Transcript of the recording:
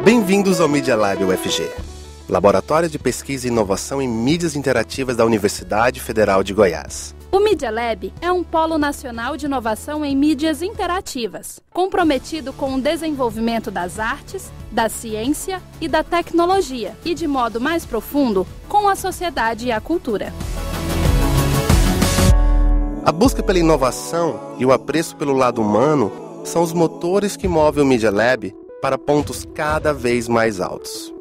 Bem-vindos ao Media Lab UFG, Laboratório de Pesquisa e Inovação em Mídias Interativas da Universidade Federal de Goiás. O Media Lab é um polo nacional de inovação em mídias interativas, comprometido com o desenvolvimento das artes, da ciência e da tecnologia, e de modo mais profundo, com a sociedade e a cultura. A busca pela inovação e o apreço pelo lado humano são os motores que movem o Media Lab para pontos cada vez mais altos.